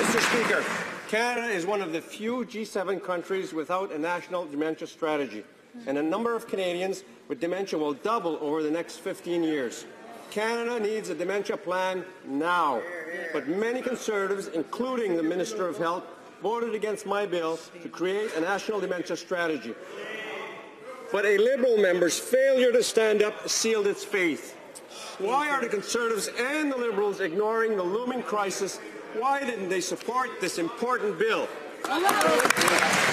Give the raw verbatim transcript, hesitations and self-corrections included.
Mister Speaker, Canada is one of the few G seven countries without a national dementia strategy, and a number of Canadians with dementia will double over the next fifteen years. Canada needs a dementia plan now, but many Conservatives, including the Minister of Health, voted against my bill to create a national dementia strategy. But a Liberal member's failure to stand up sealed its fate. Why are the Conservatives and the Liberals ignoring the looming crisis? Why didn't they support this important bill?